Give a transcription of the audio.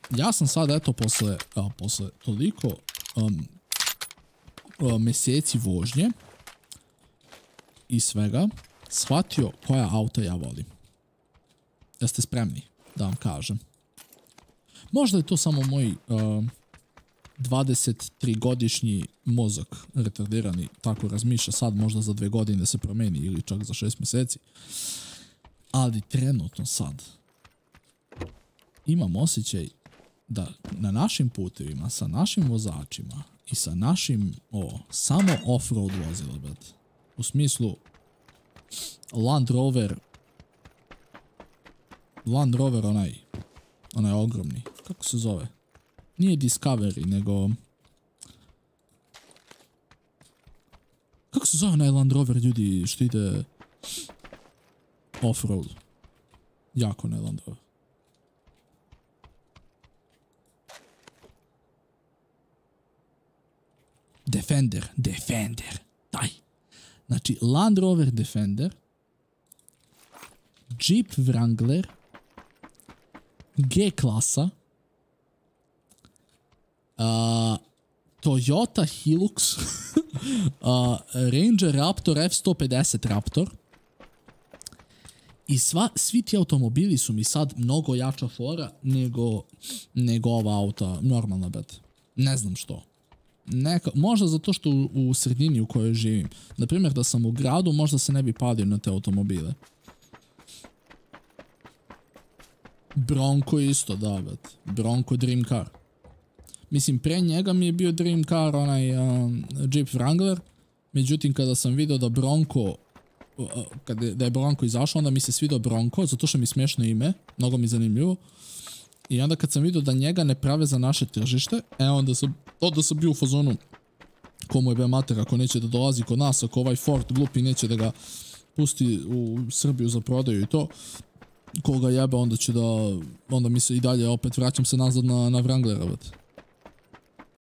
ja sam sad, eto, posle toliko mjeseci vožnje i svega, shvatio koja auta ja volim. Jeste spremni da vam kažem? Možda je to samo moj 23-godišnji mozak retardirani tako razmišlja, sad možda za 2 godine se promeni ili čak za 6 mjeseci. Ali trenutno sad imam osjećaj da na našim putevima, sa našim vozačima i sa našim samo off-road vozila, u smislu Land Rover onaj ogromni, kako se zove? Nije Discovery, nego... Kako se zove onaj Land Rover, ljudi, što ide off-road? Jako onaj Land Rover. Defender, daj. Znači, Land Rover Defender, Jeep Wrangler, G-klasa, Toyota Hilux, Ranger Raptor F-150 Raptor. I svi ti automobili su mi sad mnogo jača fora nego ova auta, normalna bet. Ne znam što. Možda zato što u sredini u kojoj živim. Naprimjer, da sam u gradu, možda se ne bi padio na te automobile. Bronco isto, da, bet. Bronco Dream Car. Mislim, pre njega mi je bio Dream Car onaj Jeep Wrangler. Međutim, kada sam vidio da Bronco, da je Bronco izašao, onda mi se svidio Bronco, zato što mi je smiješno ime, mnogo mi zanimljivo. I onda kad sam vidio da njega ne prave za naše tržište, onda sam bio u fazonu, komu je be mater, ako neće da dolazi kod nas, ako ovaj Ford glupi neće da ga pusti u Srbiju za prodaju i to, koga jebe, onda mi se i dalje opet vraćam se nazad na Wranglera,